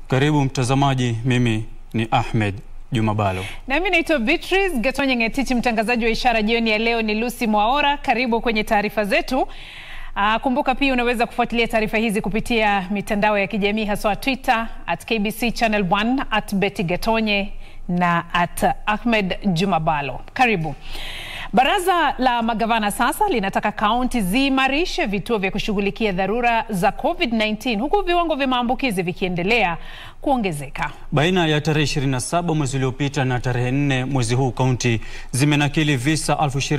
Karibu mtazamaji, mimi ni Ahmed Jumabalo. Na mimi naitwa Beatrice Gatonye Ngetichi, mtangazaji wa ishara jioni ya leo ni Lucy Mwaora. Karibu kwenye taarifa zetu. Kumbuka pia unaweza kufuatilia taarifa hizi kupitia mitandao ya kijamii hasa Twitter @KBC Channel 1 @Betty Gatonye na @Ahmed Jumabalo. Karibu. Baraza la magavana sasa linataka kaunti ziimarishe vituo vya kushughulikia dharura za COVID-19 huku viwango vya maambukizi vikiendelea kuongezeka. Baina ya tarehe 27 mwezi uliopita na tarehe 4 mwezi huu, kaunti zimenakili visa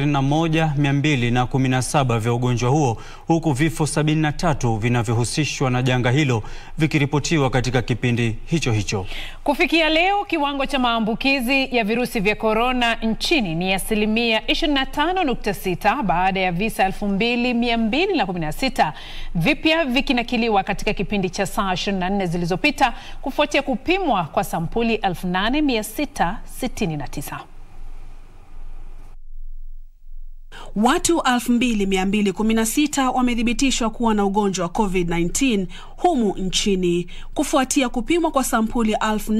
21,217 vya ugonjwa huo, huku vifo 73 vinavyohusishwa na janga hilo vikiripotiwa katika kipindi hicho. Kufikia leo, kiwango cha maambukizi ya virusi vya corona nchini ni 25.6 baada ya visa 2,216 vipya vikinakiliwa katika kipindi cha saa 24 zilizopita kufuatia kupimwa kwa sampuli 8,669. Watu 2,216 wamethibitishwa kuwa na ugonjwa wa COVID-19 humu nchini kufuatia kupimwa kwa sampuli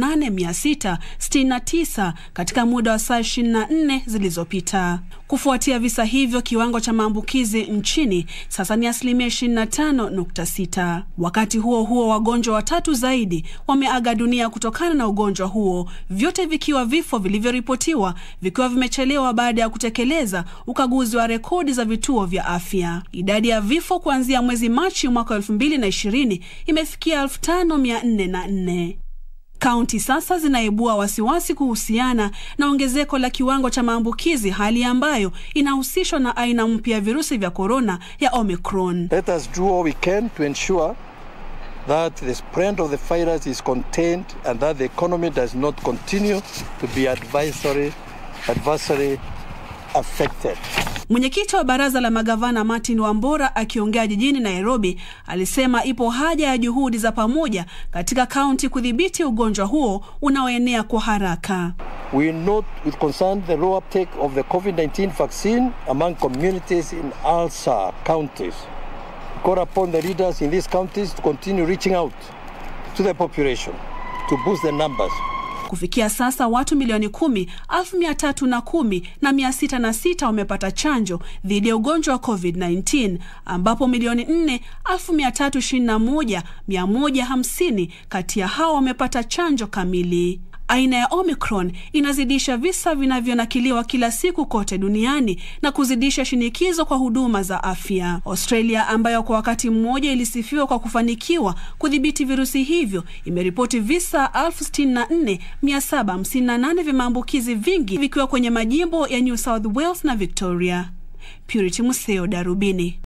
8,669 katika muda wa saa 24 zilizopita. Kufuatia visa hivyo, kiwango cha maambukizi nchini sasa ni 25.6. Wakati huo wagonjwa watatu zaidi wameaga dunia kutokana na ugonjwa huo, vyote vikiwa vifo vilivyoripotiwa vikiwa vimechelewa baada ya kutekeleza ukaguzi wa rekodi za vituo vya afya. Idadi ya vifo kuanzia mwezi Machi mwaka 2020 imefikia 5,404. Kaunti sasa zinaibua wasiwasi kuhusiana na ongezeko la kiwango cha maambukizi, hali ambayo inahusishwa na aina mpya ya virusi vya corona ya Omicron. Let us do all we can to ensure that the spread of the virus is contained and that the economy does not continue to be adversely affected. Mwenyekiti wa Baraza la magavana Martin Wambora akiongea jijini Nairobi alisema ipo haja ya juhudi za pamoja katika kaunti kudhibiti ugonjwa huo unaoenea kwa haraka. We note with concern the low uptake of the COVID-19 vaccine among communities in all counties. We call upon the leaders in these counties to continue reaching out to the population to boost the numbers. Kufikia sasa watu milioni 10,310,606 wamepata chanjo dhidi ya ugonjwa wa COVID-19, ambapo milioni 4,321,150 kati ya hao wamepata chanjo kamili. Aina ya Omicron inazidisha visa vinavyonakiliwa kila siku kote duniani na kuzidisha shinikizo kwa huduma za afya. Australia, ambayo kwa wakati mmoja ilisifiwa kwa kufanikiwa kudhibiti virusi hivyo, imeripoti visa 64,758 vya maambukizi, vingi vikiwa kwenye majimbo ya New South Wales na Victoria. Purity Museo, Darubini.